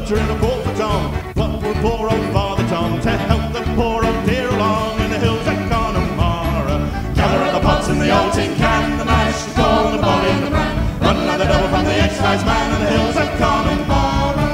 butter in a pot for Tom. What will poor old Father Tom to help the poor old dear along in the hills of Connemara? Gather up the pots in the old tin can, the mash, the corn, the barley and the bran. Run like the devil from the excise man in the hills of Connemara.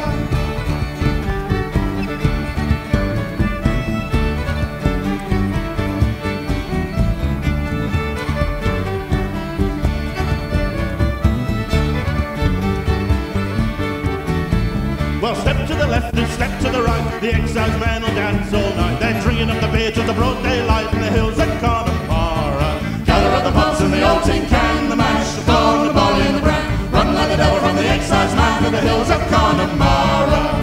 Well, step to the left and step to the right, the excise men will dance all night. They're drinking up the beer till the broad daylight in the hills of Connemara. Gather up the pots in the old tin can, the mash, the corn, the barley and the bran. Run like the devil from the excise man to the hills of Connemara.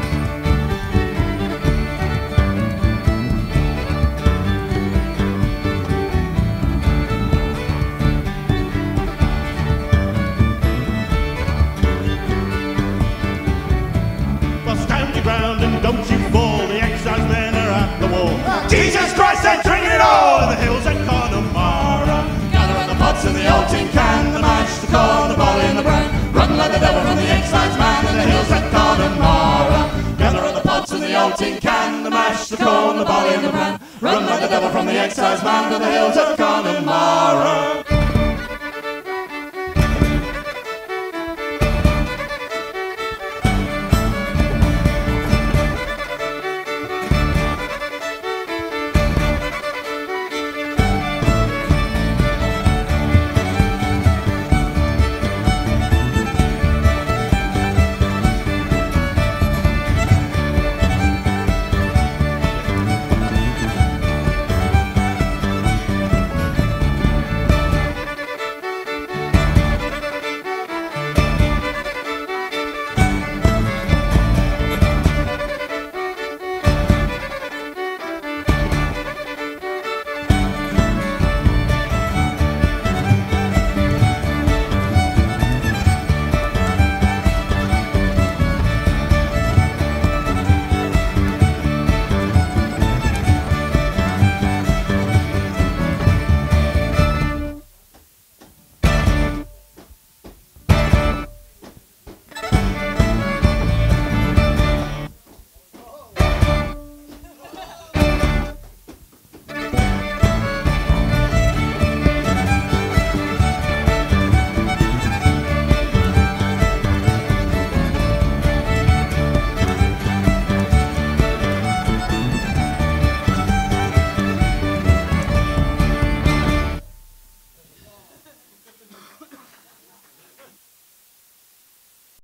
Stand your ground and don't you fall, the excise men are at the wall. Jesus Christ, they're drinking it all in the hills of Connemara. Gather up the pots in the old tin can, the mash, the corn, the barley and the bran. Run like the devil from the excise man in the hills of Connemara. Gather up the pots in the old tin can, the mash, the corn, the barley and the bran. Run like the devil from the excise man to the hills of Connemara.